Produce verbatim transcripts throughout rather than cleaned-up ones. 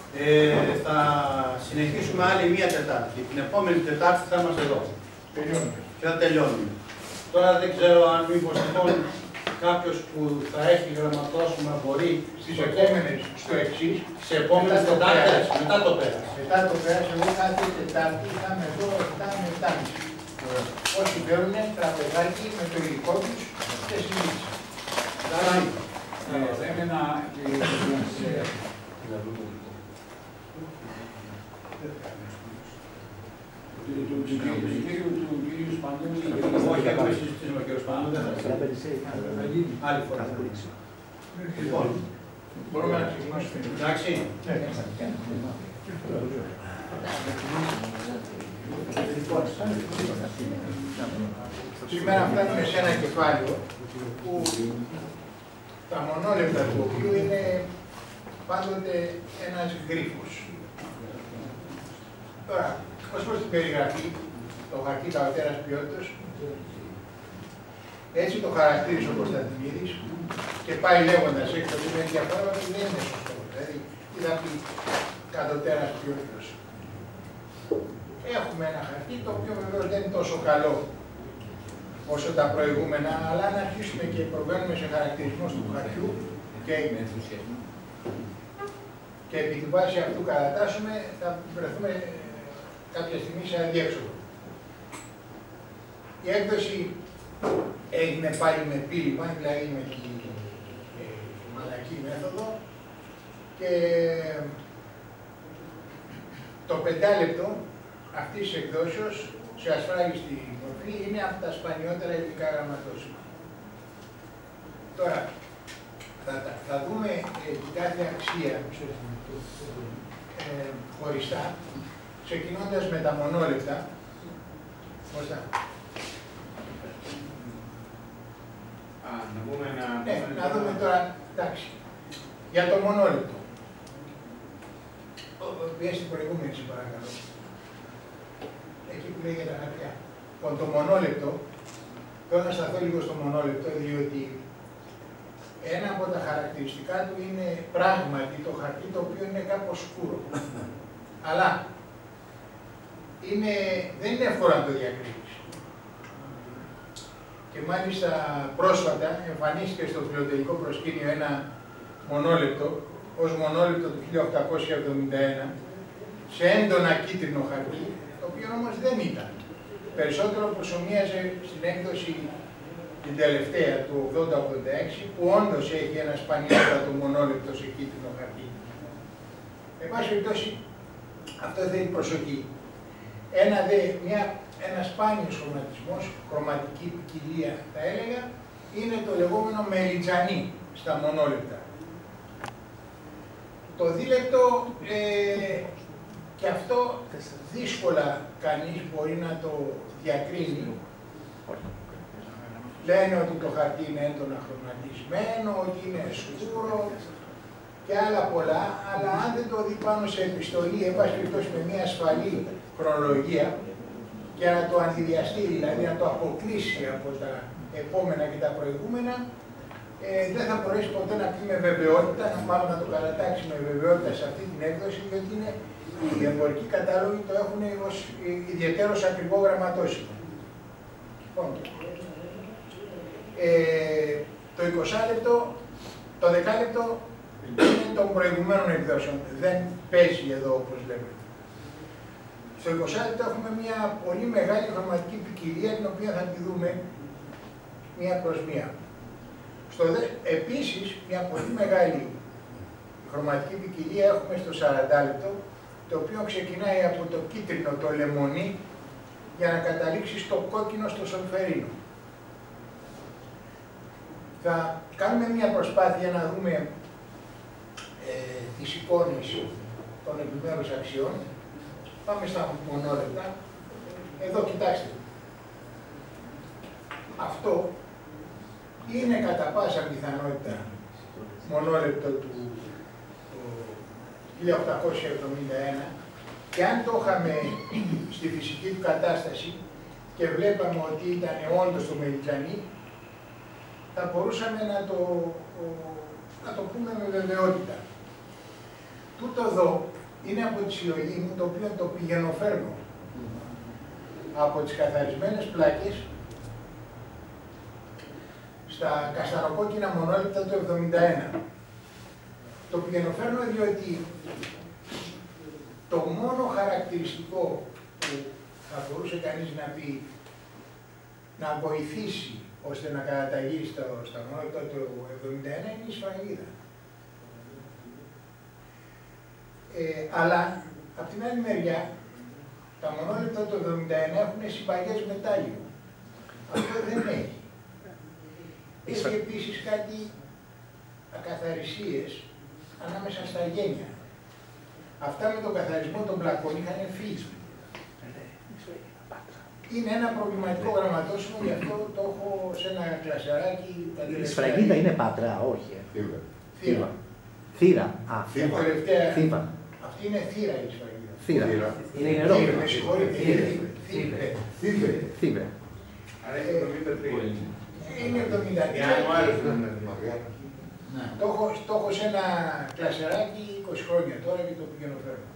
Ε, θα συνεχίσουμε άλλη μία Τετάρτη. Την επόμενη Τετάρτη θα είμαστε εδώ. Τελειώνουμε. Και θα τελειώνουμε. Τώρα δεν ξέρω αν μήπως λοιπόν κάποιος που θα έχει γραμματόσημα μπορεί στις επόμενες, στο εξής, σε επόμενες Τετάρτες, μετά το πέρας. Μετά το πέρας, εγώ κάθε Τετάρτη θα είμαι εδώ επτά με επτά και μισή. Όσοι θέλουν, τραπεζάκι με το υλικό τους και συζήτηση. Θα έμενα του κύριου Σπανούλη. Όχι, ακόμα συζητήσουμε κύριο Σπανούλη, δεν θα γίνει. Άλλη φορά. Λοιπόν, μπορούμε να ξεκινήσουμε. Εντάξει. Σήμερα φτάνουμε σε ένα κεφάλαιο που τα μονόλεπτα του οποίου είναι πάντοτε ένας γρίφος. Τώρα, ως προς την περιγραφή, το χαρτί καβατέρας ποιότητας, έτσι το χαρακτήρισε ο Κωνσταντινίδης και πάει λέγοντας έξω ότι είναι ενδιαφέρον ότι δεν είναι σωστό. Δηλαδή, τι θα πει κατωτέρας ποιότητας. Έχουμε ένα χαρτί το οποίο βεβαίως δεν είναι τόσο καλό όσο τα προηγούμενα, αλλά αν αρχίσουμε και προβαίνουμε σε χαρακτηρισμό του χαρτιού και, και επί τη βάση αυτού κατατάσσουμε, θα βρεθούμε κάποια στιγμή σε αδιέξοδο. Η έκδοση έγινε πάλι με πύλημα, δηλαδή με τη ε, μαλακή μέθοδο και το πεντάλεπτο αυτής της εκδόσεως σε ασφράγιστη μορφή είναι από τα σπανιότερα ελληνικά γραμματόσημα. Τώρα, θα, θα δούμε ε, την κάθε αξία ε, χωριστά, ξεκινώντας με τα μονόλεπτα. Μωστά. Α, να πούμε να... Ναι, να δούμε τώρα, εντάξει, για το μονόλεπτο. Πήγα στην προηγούμενη, σε παρακαλώ. Εκεί που λέει για τα χαρτιά. Λοιπόν, το μονόλεπτο, θέλω να σταθώ λίγο στο μονόλεπτο, διότι ένα από τα χαρακτηριστικά του είναι πράγματι το χαρτί το οποίο είναι κάπως σκούρο. Αλλά είναι, δεν είναι εύκολο να το διακρίνεις. Και μάλιστα πρόσφατα εμφανίστηκε στο φιλοτελικό προσκήνιο ένα μονόλεπτο, ως μονόλεπτο του χίλια οκτακόσια εβδομήντα ένα, σε έντονα κίτρινο χαρτί, το οποίο όμως δεν ήταν. Περισσότερο προσομοίαζε στην έκδοση την τελευταία του ογδόντα ογδόντα έξι, που όντως έχει ένα σπανιότατο μονόλεπτο σε κίτρινο χαρτί. Εν πάση περιπτώσει, αυτό θέλει προσοχή. Ένα, δε, μια, ένα σπάνιος χρωματισμός, χρωματική ποικιλία θα έλεγα, είναι το λεγόμενο μελιτζανί στα μονόλεπτα. Το δίλεπτο, ε, και αυτό δύσκολα κανείς μπορεί να το διακρίνει. Λένε ότι το χαρτί είναι έντονα χρωματισμένο, ότι είναι σκούρο και άλλα πολλά, αλλά αν δεν το δει πάνω σε επιστολή, εν πάση περιπτώσει με μια ασφαλή χρονολογία και να το αντιδιαστεί, δηλαδή να το αποκλείσει από τα επόμενα και τα προηγούμενα, ε, δεν θα μπορέσει ποτέ να πει με βεβαιότητα, να πάμε να το κατατάξει με βεβαιότητα σε αυτή την έκδοση, διότι είναι, οι εμπορικοί κατάλογοι το έχουν ως ιδιαίτερος ακριβό γραμματόσημο. Λοιπόν, ε, το είκοσι λεπτό, το δέκα λεπτό είναι των προηγουμένων εκδόσεων. Δεν παίζει εδώ όπως λέμε. Στο είκοσι λεπτό έχουμε μια πολύ μεγάλη χρωματική ποικιλία, την οποία θα τη δούμε μία προς μία. Στο δε, επίσης, μια πολύ μεγάλη χρωματική ποικιλία έχουμε στο σαράντα λεπτό, το οποίο ξεκινάει από το κίτρινο, το λεμονί, για να καταλήξει στο κόκκινο, στο σολφερίνο. Θα κάνουμε μια προσπάθεια να δούμε ε, τις εικόνες των επιμέρους αξιών. Πάμε στα μονόλεπτα. Εδώ κοιτάξτε. Αυτό είναι κατά πάσα πιθανότητα μονόλεπτο του χίλια οκτακόσια εβδομήντα ένα και αν το είχαμε στη φυσική του κατάσταση και βλέπαμε ότι ήταν όντως το μελιτζανί, θα μπορούσαμε να το, να το πούμε με βεβαιότητα. Τούτο εδώ είναι από τη συλλογή μου, το οποίο το πηγαινοφέρνω από τις καθαρισμένες πλάκες στα καστανοκόκκινα μονόλεπτα του εβδομήντα ένα. Το πηγαινοφέρνω διότι το μόνο χαρακτηριστικό που θα μπορούσε κανείς να πει να βοηθήσει ώστε να καταταγεί στο, στα μονόλεπτα του εβδομήντα ένα είναι η σφραγίδα. Ε, αλλά, από την άλλη μεριά, τα μονόλεπτα του εβδομήντα ένα έχουν συμπαγές μετάλλιο. Αυτό δεν έχει. Έχει επίσης κάτι ακαθαρισίες ανάμεσα στα γένια. Αυτά με τον καθαρισμό των πλακών είχαν φύγει. Είναι ένα προβληματικό γραμματόσημο, γι' αυτό το έχω σε ένα κλασεράκι. Η σφραγίδα είναι Πάτρα, όχι. Θύρα. Θύρα. Θύρα. Α, θύρα. Θύρα. Αυτή είναι θύρα η σφραγίδα. Θύρα. Είναι νερό. Με συγχωρείτε. Θύρα. Θύρα. Άρα είναι εβδομήντα τρία. Είναι εβδομήντα τρία. Το έχω σε ένα κλασεράκι είκοσι χρόνια τώρα και το πηγαίνω φέρνω.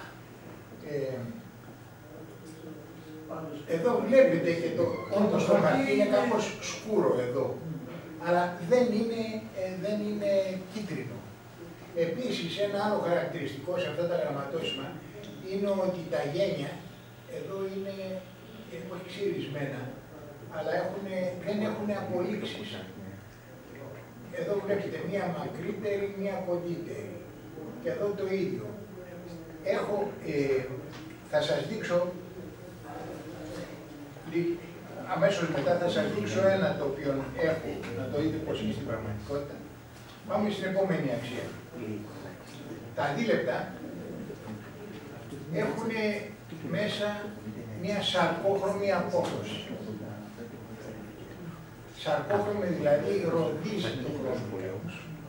Εδώ βλέπετε και το όντως το χαρτί είναι κάπως σκούρο εδώ, αλλά δεν είναι, ε, δεν είναι κίτρινο. Επίσης, ένα άλλο χαρακτηριστικό σε αυτά τα γραμματόσημα είναι ότι τα γένια εδώ είναι, όχι ξυρισμένα, αλλά έχουν, δεν έχουν απολύξεις. Εδώ βλέπετε μία μακρύτερη, μία κοντύτερη. Και εδώ το ίδιο. Έχω, ε, θα σας δείξω αμέσως μετά θα σας δείξω ένα το οποίο έχω, να το δείτε πώς είναι στην πραγματικότητα. Πάμε στην επόμενη αξία. Τα αντίλεπτα έχουν μέσα μια σαρκόχρωμη απόχρωση. Σαρκόχρωμη δηλαδή ροδίζει το χρώμα.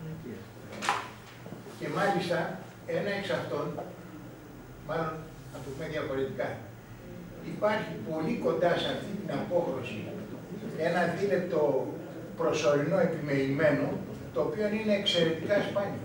Και μάλιστα ένα εξ αυτών, μάλλον να το πούμε διαφορετικά, υπάρχει πολύ κοντά σε αυτή την απόχρωση ένα δίλεπτο προσωρινό επιμεημένο, το οποίο είναι εξαιρετικά σπάνιο.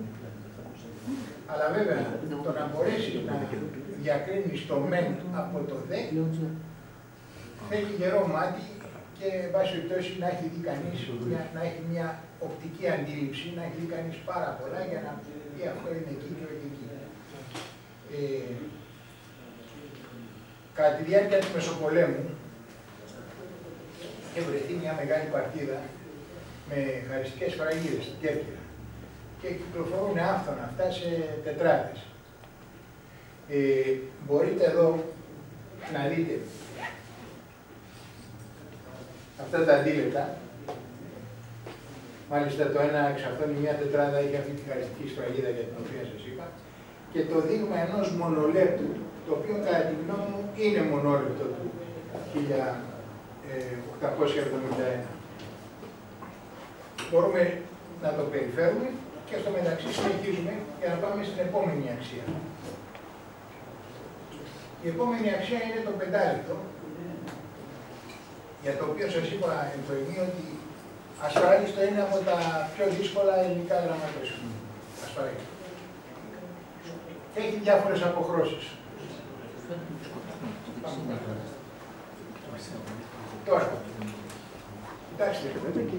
Αλλά βέβαια, το να μπορέσει να διακρίνεις το μεν από το δε, θέλει γερό μάτι και εν πάση περιπτώσει να έχει δει κανείς, να έχει μια οπτική αντίληψη, να έχει δει κανείς πάρα πολλά για να πει αυτό είναι εκεί και όχι εκεί. Ε, Κατά τη διάρκεια του Μεσοπολέμου είχε βρεθεί μια μεγάλη παρτίδα με χαριστικές σφραγίδες στην Κέρκυρα και κυκλοφορούν άφθονα αυτά σε τετράδες. Ε, μπορείτε εδώ να δείτε αυτά τα αντίλεπτα. Μάλιστα το ένα εξ αυτών η μια τετράδα έχει αυτή τη χαριστική σφραγίδα για την οποία σας είπα και το δείγμα ενός μονολέπτου, το οποίο κατά τη γνώμη μου είναι μονόλεπτο του χίλια οκτακόσια εβδομήντα ένα. Μπορούμε να το περιφέρουμε και στο μεταξύ συνεχίζουμε για να πάμε στην επόμενη αξία. Η επόμενη αξία είναι το πεντάλεπτο, για το οποίο σας είπα εν προηγούμενη ότι ασφαλίστο είναι από τα πιο δύσκολα ελληνικά γραμματόσημα. Ασφαλίστο. Και έχει διάφορες αποχρώσεις. Τώρα, κοιτάξτε,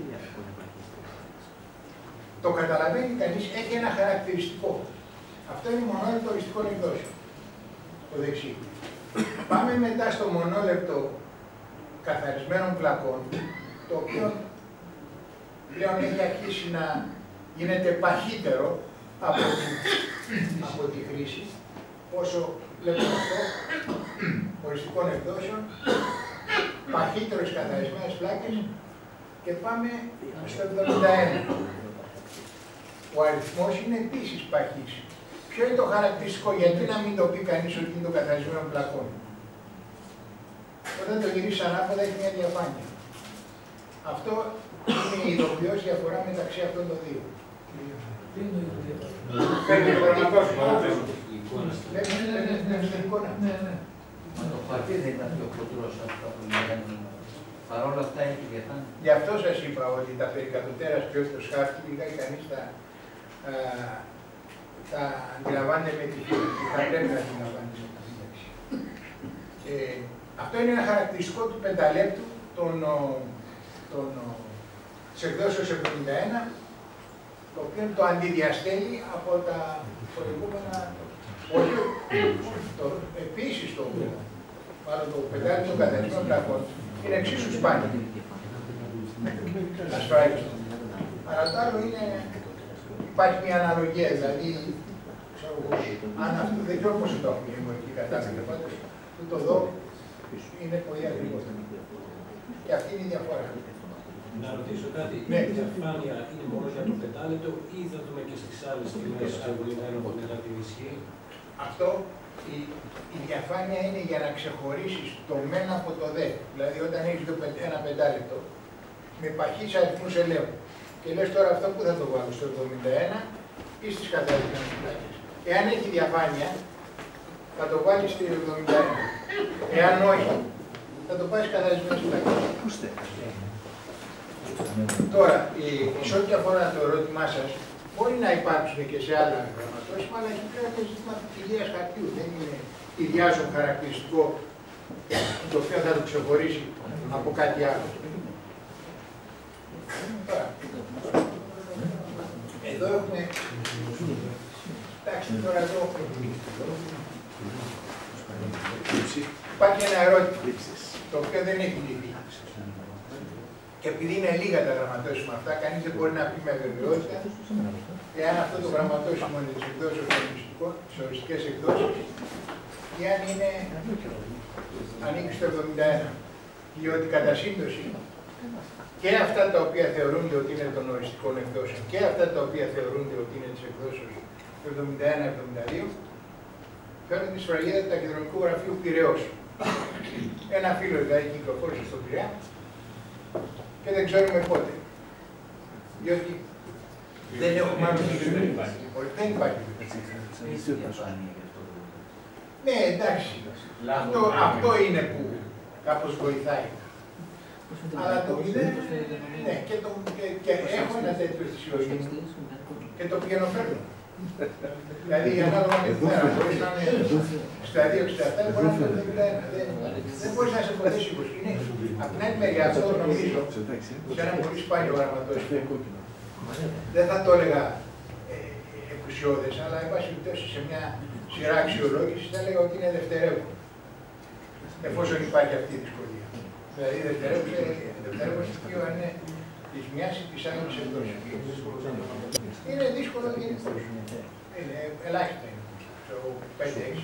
το καταλαβαίνει κανείς, έχει ένα χαρακτηριστικό. Αυτό είναι μονόλεπτο οριστικών εκδόσεων, το δεξί. Πάμε μετά στο μονόλεπτο καθαρισμένων πλακών, το οποίο πλέον έχει αρχίσει να γίνεται παχύτερο από τη, από τη χρήση, όσο βλέπουμε αυτό, οριστικών εκδόσεων, παχύτερες καθαρισμένες πλάκες και πάμε στο εβδομήντα ένα. Ο αριθμός είναι επίσης παχής. Ποιο είναι το χαρακτηριστικό, γιατί να μην το πει κανείς ότι είναι το καθαρισμένο πλακών. Όταν το γυρίσει ανάποδα έχει μια διαφάνεια. Αυτό είναι η ειδοποιώς διαφορά μεταξύ αυτών των δύο. Τι είναι η διαφορά? Παίρνει το γραμματόσημο. Βλέπετε στην εικόνα. Ναι, ναι. Μα το χαρτί δεν ήταν πιο χοντρός από τα προηγούμενα. Παρ' όλα αυτά έχει διαφάνεια. Γι' αυτό σας είπα ότι τα περικατωτέρας και όχι το σχάρτη, λίγα κανείς τα, α, θα αντιλαμβάνεται με τη φύλαξη, θα πρέπει να αντιλαμβάνεται με τη φύλαξη. Ε, αυτό είναι ένα χαρακτηριστικό του πενταλέπτου των, των, της εκδόσεως εβδομήντα ένα, το οποίο το αντιδιαστέλει από τα προηγούμενα. Όχι, το, επίσης το, μάλλον το πεντάλεπτο των καθαρισμένων γραφών είναι εξίσου σπάνιο. Ασφαλίστο. Αλλά το άλλο είναι, υπάρχει μια αναλογία, δηλαδή, ξέρω εγώ, αν αυτό δεν ξέρω πώς το έχουμε λίγο εκεί κατάσταση, πάντως, το εδώ είναι πολύ ακριβώς. Και αυτή είναι η διαφορά. Να ρωτήσω κάτι, ναι. Η διαφάνεια είναι μόνο για το πεντάλεπτο ή θα δούμε και στις άλλες τιμές που μετά την ισχύ? Αυτό, η, η διαφάνεια είναι για να ξεχωρίσεις το μεν από το δε. Δηλαδή, όταν έχεις ένα πεντάλεπτο, με παχύς αριθμούς ελέγχου. Και λες τώρα αυτό που θα το βάλω, στο εβδομήντα ένα ή στις καθαρισμένες φυλάκες. Εάν έχει διαφάνεια, θα το βάλεις στο εβδομήντα ένα. Εάν όχι, θα το πάρεις καθαρισμένες φυλάκες. Τώρα, σε ό,τι αφορά το ερώτημά σας, μπορεί να υπάρξουν και σε άλλα γραμματόσημα, αλλά έχει πέρα και ζήτημα ποικιλίας χαρτιού. Δεν είναι ιδιάζον χαρακτηριστικό το οποίο θα το ξεχωρίσει από κάτι άλλο. Τώρα, εδώ έχουμε. Εντάξει, τώρα εδώ υπάρχει ένα ερώτημα το οποίο δεν έχει λυθεί. Και επειδή είναι λίγα τα γραμματόσημα αυτά, κανείς δεν μπορεί να πει με βεβαιότητα εάν αυτό το γραμματόσημο είναι τις εκδόσεις τις οριστικές εκδόσεις ή αν είναι ανήκει στο εβδομήντα ένα. Διότι κατά σύμπτωση και αυτά τα οποία θεωρούνται ότι είναι των οριστικών εκδόσεων και αυτά τα οποία θεωρούνται ότι είναι της εκδόσεως εβδομήντα ένα εβδομήντα δύο φέρνουν τη σφραγίδα του ταχυδρομικού γραφείου Πειραιώς. Ένα φύλλο δηλαδή κυκλοφόρησε στον Πειραιά και δεν ξέρουμε πότε. Διότι δεν έχουμε άλλο στοιχείο. Δεν υπάρχει. Ναι, εντάξει. Αυτό, αυτό είναι που κάπως βοηθάει. Αλλά το μηδέν, ναι, και, το, και, και έχω ένα τέτοιο θυσιογείο και το πηγαίνω φέρνω. Δηλαδή, ανάλογα με τη μέρα, μπορείς να είναι στα δύο εξήντα επτά, μπορεί να είναι στο εβδομήντα ένα. Δεν μπορείς να σε ποτέ σίγουρος. Είναι, απ' την άλλη μεριά, αυτό νομίζω, σε ένα πολύ σπάνιο γραμματόσημο, δεν θα το έλεγα ε, εκουσιώδες, αλλά εν πάση περιπτώσει σε μια σειρά αξιολόγηση θα έλεγα ότι είναι δευτερεύον. Εφόσον υπάρχει αυτή η δυσκολία. Δηλαδή, δευτερεύον στοιχείο είναι της μιας ή της άλλης εκδόσης. Είναι δύσκολο γενικώς. Είναι ελάχιστα είναι. Στο πέντε έξι.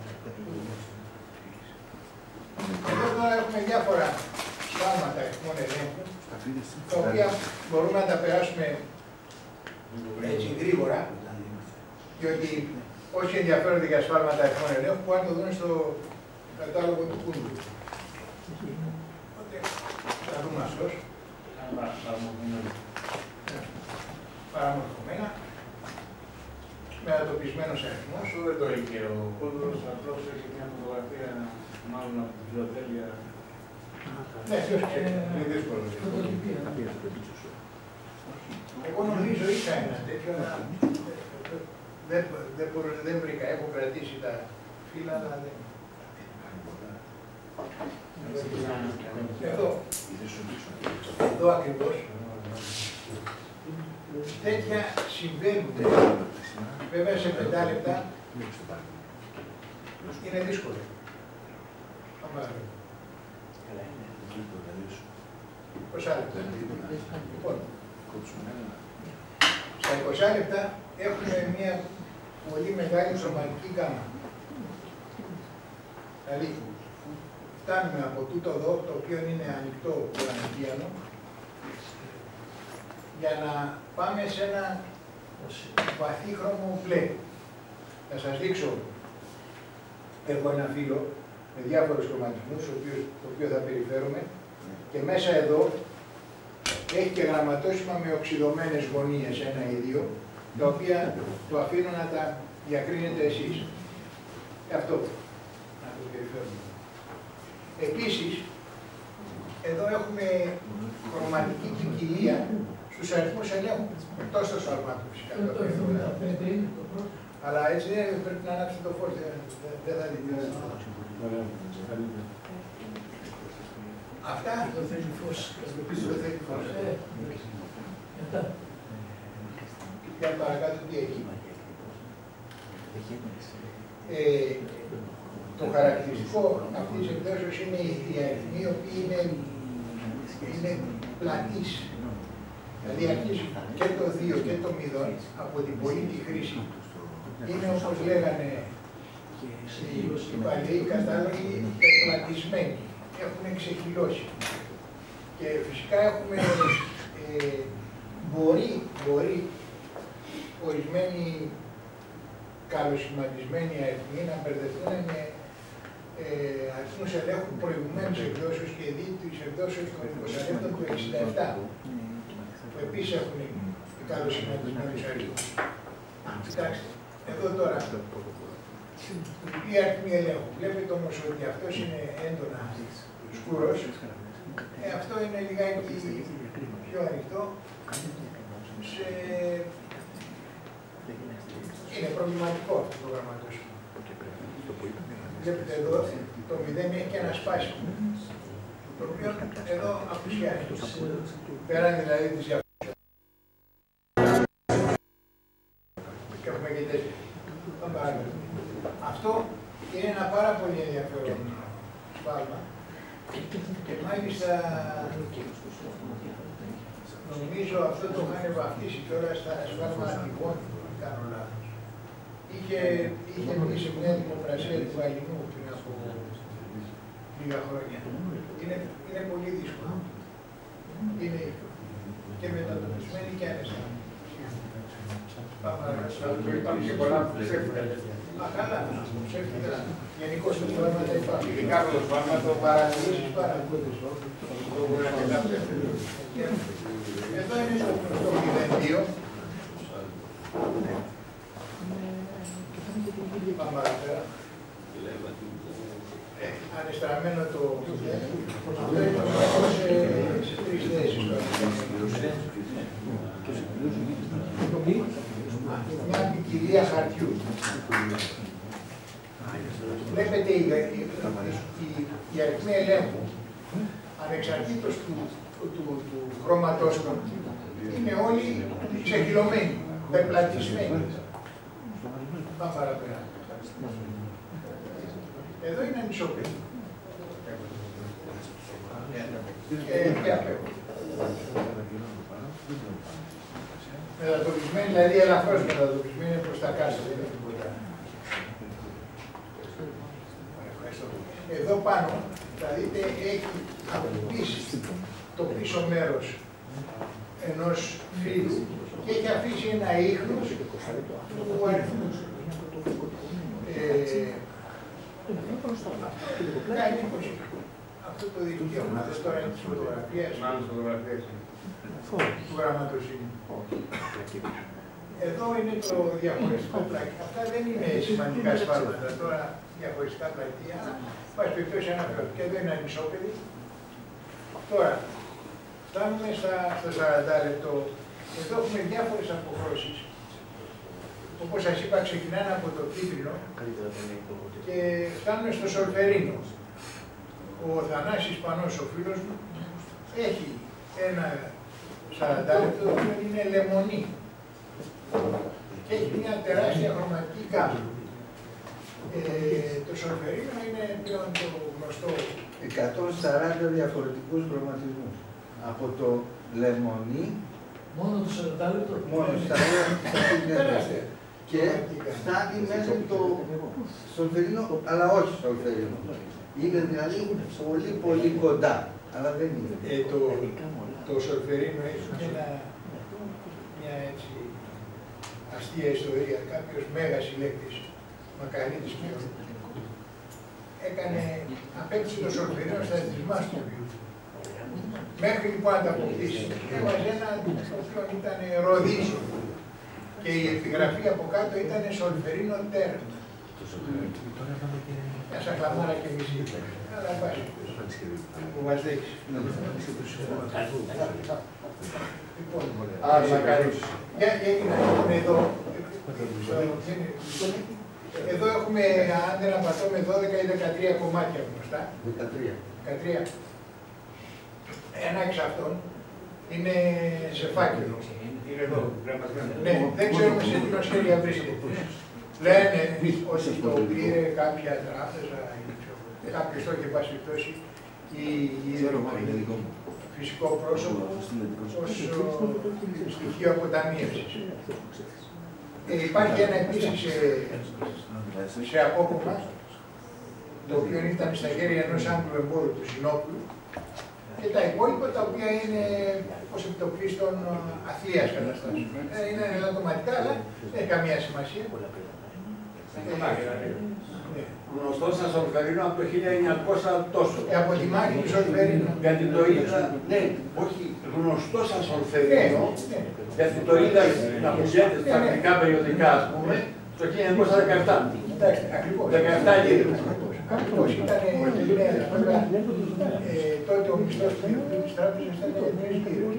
Εδώ τώρα έχουμε διάφορα σφάλματα αριθμών ελέγχου, τα οποία μπορούμε να τα περάσουμε έτσι γρήγορα, διότι όσοι ενδιαφέρονται για σφάλματα αριθμών ελέγχου μπορούν να το δουν στο κατάλογο του Κούντου. Οπότε θα δούμε αυτός. Παραμορφωμένα, με αντοπισμένος αριθμός. Αυτό δεν το είχε ο Κόντρος, απλώς έχει μια φωτογραφία μάλλον από την φιλοτέλεια. Ναι, ποιος ξέρει, είναι δύσκολο. Εγώ νομίζω είχα ένα τέτοιο, αλλά δεν, δεν, δεν βρήκα. Έχω κρατήσει τα φύλλα, αλλά δεν. Εδώ, εδώ ακριβώς, τέτοια συμβαίνουν. Βέβαια σε πεντά λεπτά είναι δύσκολο. είκοσι λεπτά. Λοιπόν, στα είκοσι λεπτά έχουμε μια πολύ μεγάλη σωματική γάμα. Δηλαδή, φτάνουμε από τούτο εδώ, το οποίο είναι ανοιχτό πλανητίανο, για να πάμε σε ένα βαθύχρωμο μπλε. Θα σας δείξω έχω ένα φύλλο με διάφορους χρωματισμούς, το οποίο θα περιφέρουμε, και μέσα εδώ έχει και γραμματόσημα με οξυδωμένες γωνίες, ένα ή δύο, τα οποία το αφήνω να τα διακρίνετε εσείς. Αυτό, να το περιφέρουμε. Επίσης, εδώ έχουμε χρωματική ποικιλία στους αριθμούς ελέγχου, εκτός των σφαλμάτων φυσικά. Αλλά έτσι δεν πρέπει να ανάψει το φως, δεν θα δει. Αυτά το θέλει φως, το πίσω το θέλει φως. Για παρακάτω τι έχει. Ε, το χαρακτηριστικό αυτής της εκδόσεως είναι οι αριθμοί οι οποίοι είναι, είναι πλατείς. Δηλαδή αρχίζει και το δύο και το μηδέν από την πολύτη χρήση. Είναι όπως λέγανε οι παλαιοί κατάλογοι πλατισμένοι. Έχουν ξεχυλώσει. Και φυσικά έχουμε ε, μπορεί, μπορεί ορισμένοι καλοσχηματισμένοι αριθμοί να μπερδευτούν με ε, αριθμούς ελέγχου προηγουμένης εκδόσεως και δι της εκδόσεως των εικοσαρέτων του εξήντα επτά, που επίσης έχουν καλοσχηματισμένους αριθμούς. Κοιτάξτε, εδώ τώρα, οι αριθμοί ελέγχου. Βλέπετε όμως ότι αυτός είναι έντονα σκούρος, ε, αυτό είναι λιγάκι πιο ανοιχτό. Σε... Είναι προβληματικό αυτό το γραμματόσημο. Βλέπετε εδώ, το μηδέν έχει και ένα σπάσιμο, το οποίο εδώ απουσιάζει. Πέραν δηλαδή της διαφοράς. Και έχουμε και τέτοια. Αυτό είναι ένα πάρα πολύ ενδιαφέρον σφάλμα. Και μάλιστα νομίζω αυτό το είχαν βαφτίσει τώρα στα σφάλμα Αντιγόνου, αν κάνω λάθος. Είχε, είχε μπει σε μια δημοπρασία του Βαλινού πριν από λίγα χρόνια. Είναι, είναι πολύ δύσκολο. Είναι και μετατοπισμένοι και αναισθάνοι. Υπάρχουν και πολλά ψεύτικα. Μα καλά, ψεύτικα. Γενικώς το πράγματα υπάρχουν. Ειδικά με το σφάλμα το παρατηρήσεις πάρα πολύ. Εδώ είναι το μηδέν δύο. Πάμε παραπέρα. Ανεστραμμένο το μηδέν. Αυτό είναι το σφάλμα σε τρεις θέσεις. Μια ποικιλία χαρτιού. Βλέπετε οι, οι, οι, οι αριθμοί ελέγχου, ανεξαρτήτως του, του, του, του χρώματός των, είναι όλοι ξεχυλωμένοι, πεπλατισμένοι. Πάμε παραπέρα. Εδώ είναι ανισόπεδο. Και πια πέρα. Μετατοπισμένη, δηλαδή ελαφρώς μετατοπισμένη προς τα κάτω, δεν είναι τίποτα. Εδώ πάνω, θα δείτε, έχει αποκτήσει το πίσω μέρος ενός φύλου και έχει αφήσει ένα ίχνος του αριθμού. Ε, κάνει εντύπωση. Αυτό το δικαίωμα, αυτό τώρα είναι της φωτογραφίας του γραμματοσύνη. Εδώ είναι το διαχωριστικό πλακί. Αυτά δεν είναι σημαντικά σφάλματα. Τώρα διαχωριστικά πλακία, πάση περιπτώσει αναφέρω. Και εδώ είναι ανισόπεδη. Τώρα, φτάνουμε στα, στο σαράντα λεπτό. Εδώ έχουμε διάφορες αποχρώσεις. Όπως σας είπα, ξεκινάνε από το κίτρινο και φτάνουμε στο σολφερίνο. Ο Θανάσης Πανός, ο φίλος μου, έχει ένα σαράντα λεπτό, το οποίο είναι λεμονί. Και έχει μια τεράστια χρωματική γάμα. Ε, το σολφερίνο είναι πλέον το γνωστό. εκατόν σαράντα διαφορετικούς χρωματισμούς. Από το λεμονί, μόνο το σαράντα λεπτό. μόνο σαράντα λεπτό. Και φτάνει μέχρι το σολφερίνο, αλλά όχι σολφερίνο. Είναι δηλαδή πολύ πολύ κοντά, αλλά δεν είναι. Ε, το, το σολφερίνο έχει ένα, μια έτσι αστεία ιστορία. Κάποιος μέγας συλλέκτης, Μακαρίτης πλέον, έκανε, απέκτησε το σολφερίνο στα δυσμάς του βιού. Μέχρι λοιπόν να τα αποκτήσει, έβαζε ένα το οποίο ήταν ροδίσιο και η επιγραφή από κάτω ήταν σολφερίνο τέρα. Μια σακλαμάρα και μισή. Αλλά βάζει. Ο Βαζδέκης. Λοιπόν, για να δούμε εδώ, Εδώ έχουμε, αν δεν απατώμε, δώδεκα ή δεκατρία κομμάτια γνωστά. δεκατρία. δεκατρία. Ένα εξ αυτών είναι σε φάκελο. Είναι εδώ, γραμματμένο. Ναι, δεν ξέρουμε σε τι νοσχέρια βρίσκεται. Λένε ότι το πήρε κάποια τράπεζα ή κάποιο το έχει πάσει πτώση ή φυσικό πρόσωπο ως στοιχείο αποταμίευσης. Ε, υπάρχει ένα επίσης σε, σε απόκοπα, το οποίο ήταν στα χέρια ενός Άγγλου εμπόρου του Συνόπουλου, και τα υπόλοιπα τα οποία είναι ως επιτοπλίστων αθλίας καταστάσεων. Ε, είναι ελαττωματικά, αλλά δεν έχει καμία σημασία. Γνωστό σαν Σολφερίνο από το χίλια εννιακόσια τόσο. Και από τη μάχη του Σολφερίνο. Γιατί το είδα, ναι, όχι γνωστό σαν Σολφερίνο, γιατί το είδα να πηγαίνετε στα αγγλικά περιοδικά, ας πούμε, το χίλια εννιακόσια δεκαεπτά. Εντάξει, ακριβώς. δεκαεπτά γύρω. Ακριβώς, ήταν τότε ο μισθός του της τράπεζας ήταν τρεις γύρους.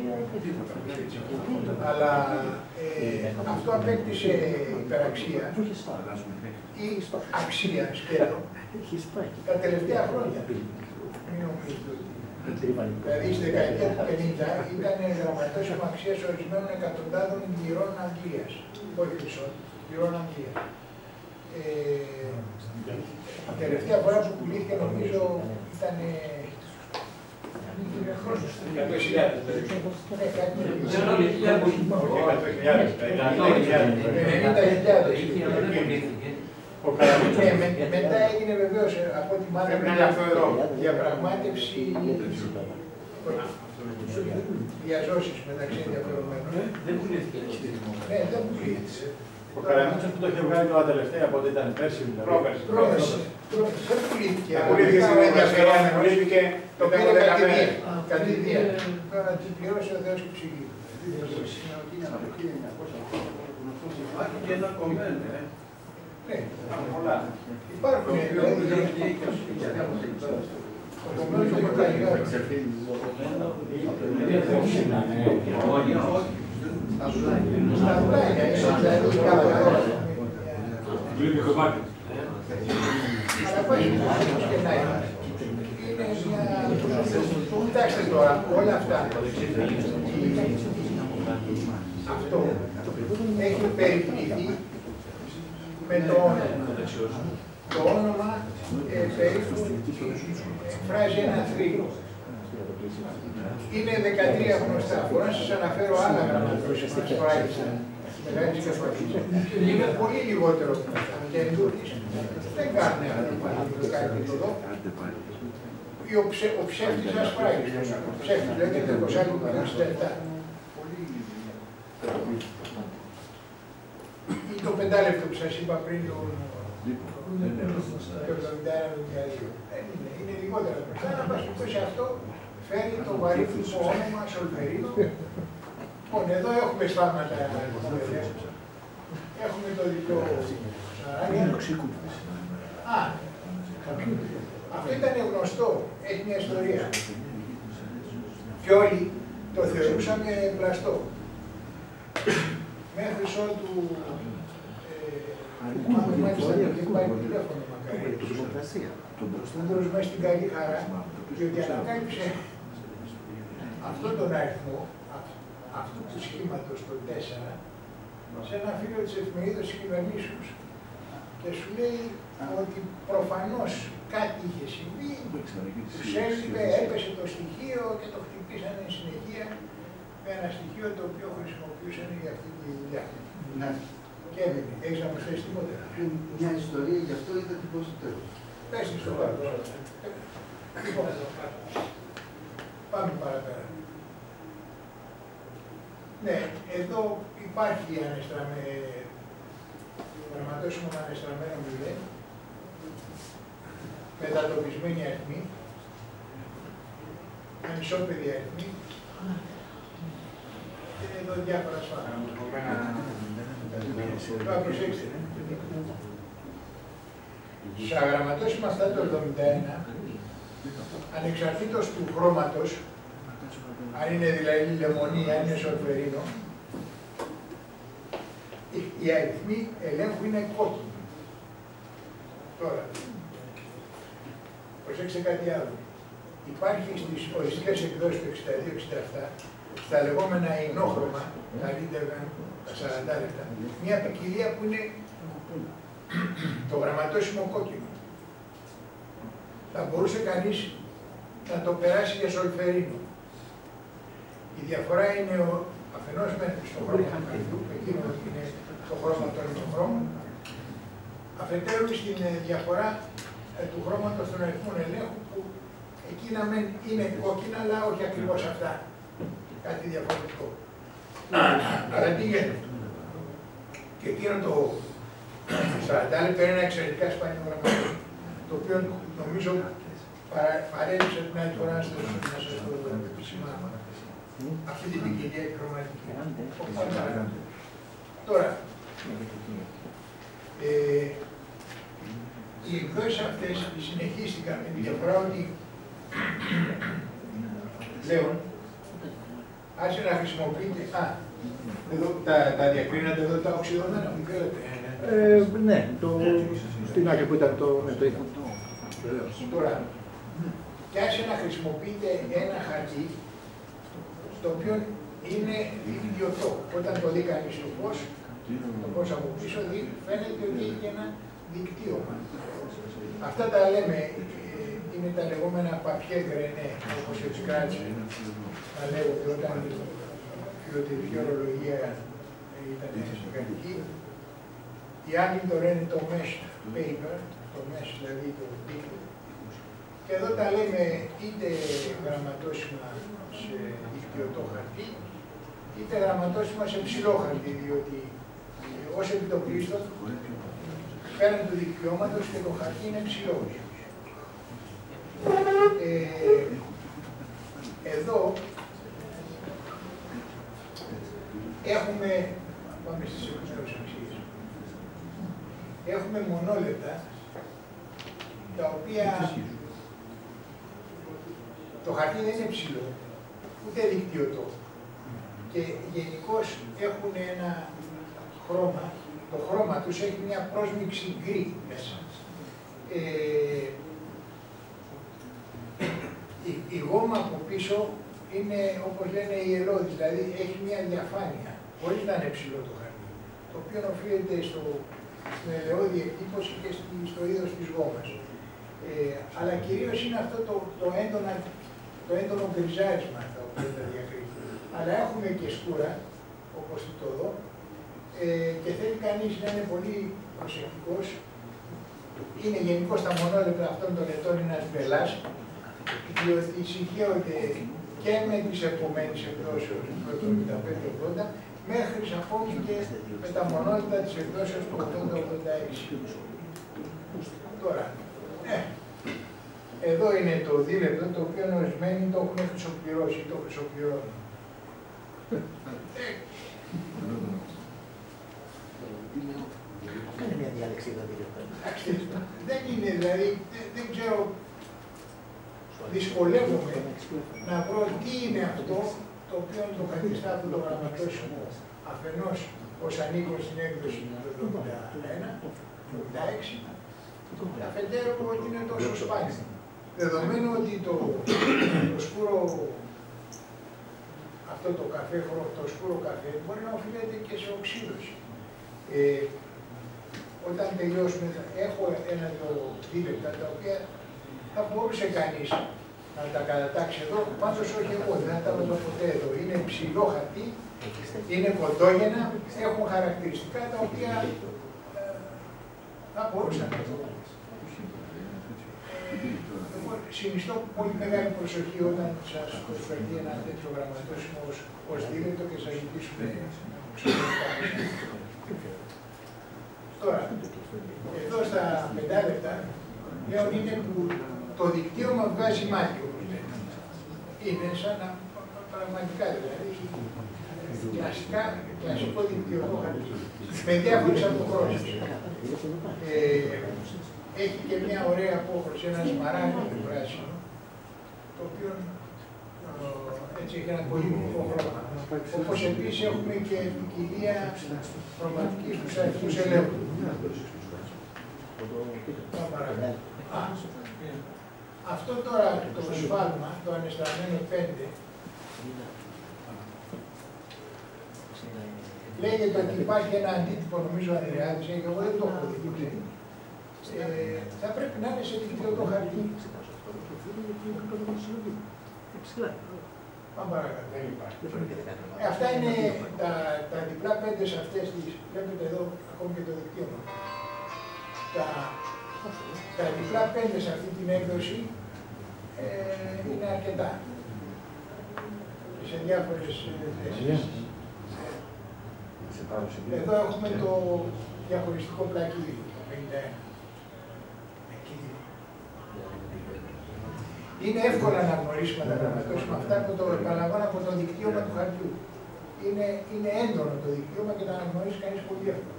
Αλλά αυτό απέκτησε υπεραξία ή αξία σκέτο τα τελευταία χρόνια. Μην νομίζετε ότι. Δηλαδή στη δεκαετία του πενήντα ήταν γραμματόσημα αξίας ορισμένων εκατοντάδων γυρών Αγγλίας. Όχι χρυσών, γυρών Αγγλίας. Η τελευταία φορά που πουλήθηκε νομίζω ήταν εκατό χιλιάδες. Μετά έγινε βεβαίως από ό,τι μάθαμε διαπραγμάτευση διαζώσεις μεταξύ ενδιαφερομένων. Δεν πουλήθηκε. Ναι, δεν πουλήθηκε. Ο Καραμίτσος που το είχε βγάλει τώρα τελευταία, από ό,τι ήταν πέρσι. Πρόπερσι. Δεν πουλήθηκε. Πουλήθηκε στην ενδιαφερόμενη, πουλήθηκε το πήρε κατηδία. Τώρα να την πληρώσει ο Θεός και ψυχή. Και ένα κομμένο, ε. Ναι, πολλά. υπάρχουν. Ο κομμένος είναι καλύτερο. Στα πλάγια, δηλαδή κάπου εδώ. Βλέπει κομμάτι. Αλλά πάει και να είναι. Είναι μια... Κοιτάξτε τώρα, όλα αυτά. Αυτό έχει περιποιηθεί με το όνομα. Το όνομα ε, περίπου εκφράζει ένα θρύλο. Είναι δεκατρία γνωστά. Μπορώ να σας αναφέρω άλλα γραμματόσημα που άγγισαν μεγάλης καθορκής. Είναι πολύ λιγότερο γνωστά. Και εντούτοις δεν κάνουν αυτό κάτι εδώ. Ο, ψε, ο ψεύτης ασφράγιστος. Ο ψεύτης λέγεται είκοσι εξήντα επτά. Ή το πεντάλεπτο που σας είπα πριν το εβδομήντα ένα εβδομήντα δύο. Είναι λιγότερα γνωστά. Να πας σε αυτό φέρει το βαρύθμο όνομα Σολφερίνο. Λοιπόν, εδώ έχουμε σφάλματα. Έχουμε το διπλό σαράνια. Α, αυτό ήταν γνωστό. Έχει μια ιστορία. Και όλοι το θεωρούσαμε πλαστό. Μέχρι ότου πάμε μάλιστα και πάει τηλέφωνο μακάρι. Στούντρος μέσα στην καλή χαρά, διότι ανακάλυψε αυτόν τον αριθμό, αυτού του σχήματος το τέσσερα, σε ένα φίλο της εφημερίδας της κυβερνήσεως. Και σου λέει ότι προφανώς κάτι είχε συμβεί, τους έλειπε, έπεσε το στοιχείο και το χτυπήσανε συνεχεία με ένα στοιχείο το οποίο χρησιμοποιούσαν για αυτή τη δουλειά. Ναι. Και έμεινε. Έχεις να προσθέσεις τίποτα? Μια ιστορία γι' αυτό είδα την πώς το τέλος. Πες στο πάνω. Λοιπόν, πάμε παραπέρα. Ναι, εδώ υπάρχει ανεστραμε... γραμματόσημο με ανεστραμμένο μηδέν, μετατοπισμένη αριθμή, ανισόπεδη αριθμή, και εδώ διάφορα σφάλματα. Τώρα προσέξτε. Στα γραμματόσημα αυτά το εβδομήντα ένα, ανεξαρτήτως του χρώματος, αν είναι δηλαδή λεμονί, αν είναι σολφερίνο, οι αριθμοί ελέγχου είναι κόκκινοι. Τώρα, προσέξτε κάτι άλλο. Υπάρχει στις οριστικές εκδόσεις του εξήντα δύο εξήντα επτά, στα λεγόμενα ενόχρωμα, τα λίτερα, τα σαράντα λεπτά, μια ποικιλία που είναι το γραμματόσημο κόκκινο. Θα μπορούσε κανείς να το περάσει για σολφερίνο. Η διαφορά είναι ο, αφενός με στο χρώμα του χαρτιού, εκείνο είναι το χρώμα των ενοχρώμων, αφετέρου στην διαφορά ε, του χρώματος των αριθμών ελέγχου, που εκείνα μεν είναι κόκκινα, αλλά όχι ακριβώς αυτά. Κάτι διαφορετικό. Αλλά τι γίνεται. Και εκείνο το σαράντα λεπτό είναι ένα εξαιρετικά σπάνιο γραμματόσημο, το οποίο νομίζω παρέλειψε την άλλη φορά να σας το επισημάνω. Αυτή την ποικιλία χρωματική. Τώρα, ε, οι εκδόσεις αυτές συνεχίστηκαν με τη διαφορά ότι πλέον άρχισε να χρησιμοποιείται. Α, εδώ, τα, τα διακρίνατε εδώ τα οξυδωμένα, μου θέλετε. Ε, ναι, το, στην άκρη που ήταν το, ναι, το είχα. Τώρα, και άρχισε να χρησιμοποιείται ένα χαρτί, το οποίο είναι ιδιωτό. Όταν το δει κανείς το φως, το φως από πίσω, φαίνεται ότι έχει ένα δικτύωμα. Αυτά τα λέμε, είναι τα λεγόμενα παπιέ γκρενέ, όπως έτσι κράτησε να λέγονται όταν η φιλοτεχνική ορολογία ήταν μηχανική. Οι άλλοι το λένε το mesh paper, το mesh δηλαδή το δίκτυο. Και εδώ τα λέμε είτε γραμματόσημα σε δικτυωτό χαρτί, είτε γραμματόσημα σε ψηλό χαρτί, διότι ως επιτοπλίστων πέραν του δικτυώματος και το χαρτί είναι ψηλό. Ε, εδώ έχουμε, πάμε στις επιστρέψεις αξίες, έχουμε μονόλεπτα, τα οποία το χαρτί δεν είναι ψηλό, ούτε δικτυωτό. Και γενικώς έχουν ένα χρώμα, το χρώμα τους έχει μια πρόσμιξη γκρι μέσα. Ε, η, η γόμα από πίσω είναι, όπως λένε, ιελώδης, δηλαδή έχει μια διαφάνεια, χωρίς να είναι ψηλό το χαρτί, το οποίο οφείλεται στο, στην ελαιώδη εκτύπωση και στο είδος της γόμας. Ε, αλλά κυρίως είναι αυτό το, το, έντονα, το έντονο γκριζάρισμα τα οποία τα διακρίνει. Αλλά έχουμε και σκούρα, όπως το εδώ, ε, και θέλει κανείς να είναι πολύ προσεκτικός. Είναι γενικώς τα μονόλεπτα αυτών των ετών ένας μπελάς, διότι συγχέονται και με τις επομένες εκδόσεις του εβδομήντα πέντε ογδόντα, μέχρι ακόμη και με τα μονόλεπτα της εκδόσεως του ογδόντα ογδόντα έξι. Τώρα, ε, εδώ είναι το δίλεπτο, το οποίο ορισμένοι το έχουν χρυσοπληρώσει ή το χρυσοπληρώνουν. Δεν είναι μια διάλεξη εδώ δίλεπτο. Δεν είναι, δηλαδή, δεν, δεν ξέρω, δυσκολεύομαι να βρω τι είναι αυτό το οποίο το καθιστά από το γραμματόσημο αφενός ως ανήκω στην έκδοση του εβδομήντα ένα εβδομήντα έξι, αφετέρου ότι είναι τόσο σπάνιο. Δεδομένου ότι το, το σκούρο, αυτό το καφέ, το σκούρο καφέ, μπορεί να οφείλεται και σε οξύδωση. Ε, όταν τελειώσουμε, έχω ένα-δυο δίλεπτα τα οποία θα μπορούσε κανείς να τα κατατάξει εδώ, πάντως όχι εγώ, δεν θα τα βάλω ποτέ εδώ. Είναι ψηλό χαρτί, είναι κοντόγενα, έχουν χαρακτηριστικά τα οποία ε, θα μπορούσαν να το. Συνιστώ πολύ μεγάλη προσοχή όταν σας προσφερθεί ένα τέτοιο γραμματόσημο ως, ως δίλεπτο και σας ζητήσουμε ξεχωριστά. Τώρα, εδώ στα πέντε λεπτά, πλέον είναι που το δικτύωμα βγάζει μάτι, όπως λέτε. Είναι σαν να πραγματικά δηλαδή, κλασικά, κλασικό δικτυωτό χαρτί, με διάφορες αποχρώσεις. Ε, έχει και μια ωραία απόχρωση, ένα σμαράγδι πράσινο, το οποίο ε, Έτσι, έχει ένα πολύ μικρό χρώμα. Όπως επίσης έχουμε και ποικιλία χρωματική στους αριθμούς ελέγχου. Αυτό τώρα το σφάλμα, το ανεστραμμένο πέντε, λέγεται ότι υπάρχει ένα αντίτυπο, νομίζω, Ανδριάδης, και εγώ δεν το έχω δει. Ε, θα πρέπει να είναι σε δικτυωτό χαρτί. Πάμε παρακάτω, δεν υπάρχει. Ε, αυτά είναι τα, τα διπλά πέντε σε αυτές τις, βλέπετε εδώ ακόμη και το δικτύωμα. Τα, τα διπλά πέντε σε αυτή την έκδοση ε, είναι αρκετά. Σε διάφορες θέσεις. Εδώ έχουμε το διαχωριστικό πλακίδι, το πενήντα ένα. Είναι εύκολα να γνωρίσουμε τα γραμματώσιμα αυτά από το, επαναλαμβάνω, από το δικτύωμα του χαρτιού. Είναι, είναι έντονο το δικτύωμα και τα αναγνωρίσει κανείς πολύ εύκολα.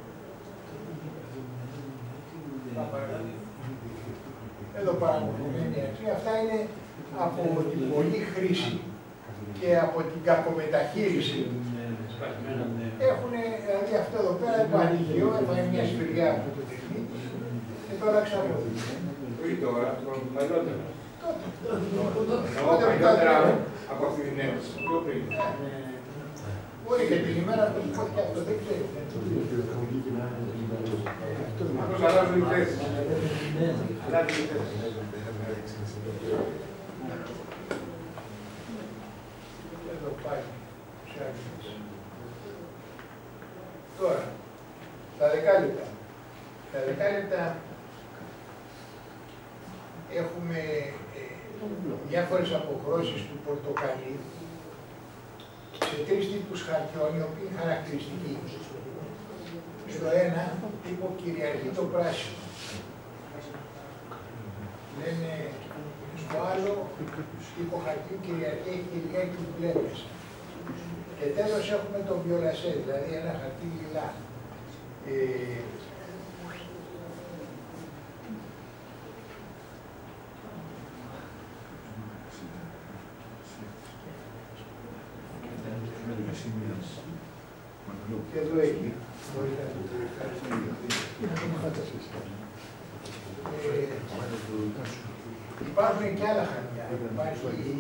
Εδώ παραμονημένη αξία. Αυτά είναι από την πολλή χρήση και από την κακομεταχείριση. Έχουν, δηλαδή αυτό εδώ πέρα είναι πανηγείο, έφαγε μια σφυριά από το τεχνίτη και τώρα ξαπλώθηκε. Όχι τώρα, το παλιότερο. Εγώ παλιότερα από αυτή την έκθεση. Μπορεί και την ημέρα που υπόθηκε αυτό, δεν ξέρει. Αυτός αλλάζουν οι θέσεις. Αλλάζουν οι θέσεις. Εδώ πάει. Τώρα, τα δεκάλεπτα. Τα δεκάλεπτα έχουμε ε, διάφορες αποχρώσεις του πορτοκαλί σε τρεις τύπους χαρτιών, οι οποίοι είναι χαρακτηριστικοί. Στο ένα, τύπο κυριαρχεί το πράσινο. Λένε στο άλλο, τύπο χαρτιού κυριαρχεί κυριαρχεί του μπλε μέσα. Και τέλος έχουμε το βιολασέ, δηλαδή ένα χαρτί λιλά. Ε, και εδώ έχει. Ε, υπάρχουν και άλλα χαρτιά. Υπάρχει,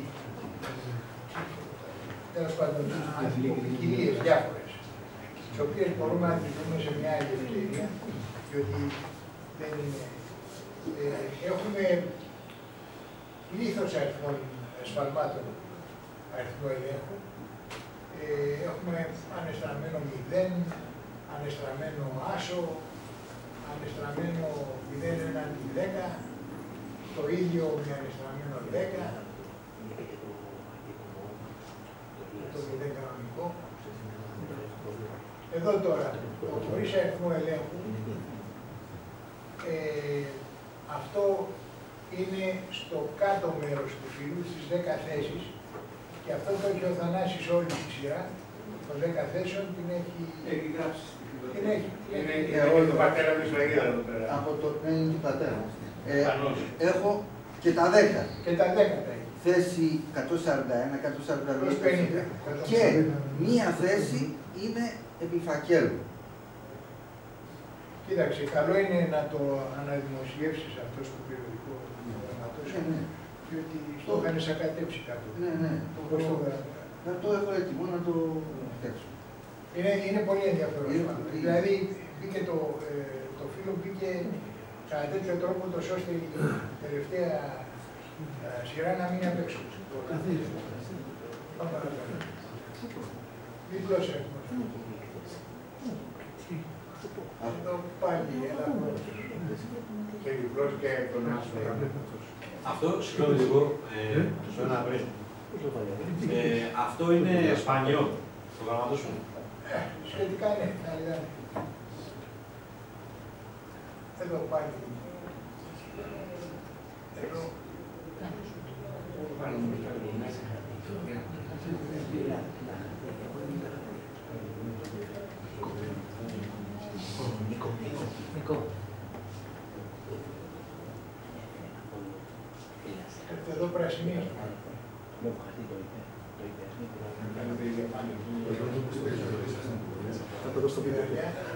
τέλος πάντων, ποικιλίες διάφορες, τις οποίες μπορούμε να τις δούμε σε μια άλλη ευκαιρία, διότι δεν είναι. Ε, έχουμε πλήθος αριθμών σφαλμάτων αριθμού ελέγχου. Ε, έχουμε ανεστραμμένο μηδέν, ανεστραμμένο άσο, ανεστραμμένο μηδέν έναντι δέκα, το ίδιο με ανεστραμμένο δέκα, το μηδέν κανονικό. Εδώ τώρα, το χωρίς αριθμό ελέγχου, ε, αυτό είναι στο κάτω μέρος του φύλου, στις δέκα θέσεις, και αυτό το έχει ο Θανάσης όλη τη σειρά, των δέκα θέσεων την έχει... Έχει γράψει. Την έχει. Είναι όλο το πατέρα του Ισραήλ εδώ πέρα. Από το είναι του πατέρα. Ε, έχω και τα δέκα. Και τα δέκα τα έχει. Θέση εκατόν σαράντα ένα, εκατόν σαράντα δύο πενήντα. Και μία θέση είναι επιφακέλου. Κοίταξε, καλό είναι να το αναδημοσιεύσεις αυτό στο περιοδικό γραμματόσημο, ναι, ναι. Διότι το είχαν σακατέψει κάτω. Ναι, ναι. Το πώς το γράφει. Να το έχω έτοιμο, να το φτιάξω. Είναι, είναι πολύ ενδιαφέρον. Είναι, δηλαδή, μπήκε το, ε, το φύλλο μπήκε κατά τέτοιο τρόπο, τόσο ώστε η τελευταία ε, σειρά να μείνει απ' έξω. Πάμε παρακάτω. Διπλός έχουμε. Αυτό πάλι ένα Και διπλός και τον άσο. Αυτό, συγγνώμη λίγο, ε, στο ένα πριν. Ε, αυτό είναι σπανιό, το γραμματόσημο. Ε, σχετικά ναι, θα ναι. Εδώ πάλι. Εδώ. Εδώ πρασινίζει. Θα το δω στο βίντεο.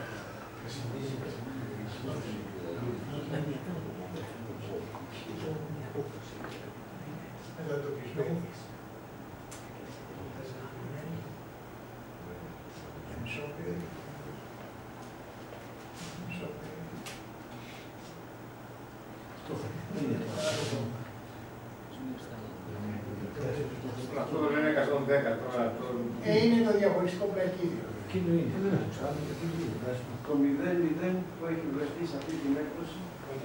Αυτό το λένε εκατόν δέκα τώρα. Ε, είναι το διαχωριστικό πλακίδιο. Το μηδέν μηδέν που έχει βρεθεί σε αυτή την έκδοση.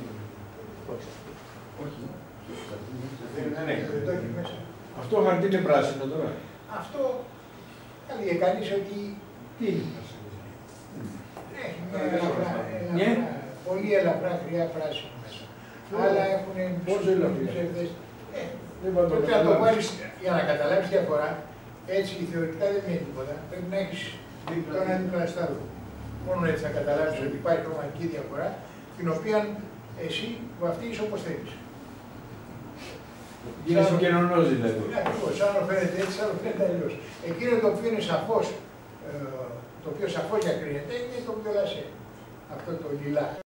Όχι. Δεν έχει μέσα. Αυτό χαρτί είναι πράσινο τώρα. Αυτό έλεγε κανείς ότι Τι είναι. έχει μια ελαφρά, ελαφρά, πολύ ελαφρά χρειά πράσινο μέσα. Άλλα έχουν Πόσο ελαφριά. ψευδές. Ε, Δεν πάω Πρέπει να το βάλεις για να καταλάβεις τη διαφορά. Έτσι θεωρητικά δεν είναι τίποτα. Πρέπει να έχεις το ένα διπλαστάδο. Μόνο έτσι θα καταλάβεις ότι υπάρχει χρωματική διαφορά, την οποία εσύ βαφτίζεις όπως θέλεις. Γίνεσαι καινονός δηλαδή. Ναι, ακριβώς. Άλλο φαίνεται έτσι, άλλο φαίνεται αλλιώς. Εκείνο το οποίο είναι σαφώς, ε, το οποίο σαφώς διακρίνεται, είναι το βιολασέ. Αυτό το λιλά.